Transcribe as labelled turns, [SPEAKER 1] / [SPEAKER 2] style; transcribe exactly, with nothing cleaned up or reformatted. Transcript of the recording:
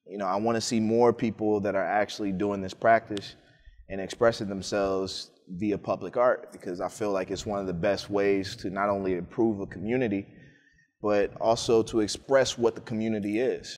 [SPEAKER 1] You know, I want to see more people that are actually doing this practice and expressing themselves via public art, because I feel like it's one of the best ways to not only improve a community, but also to express what the community is.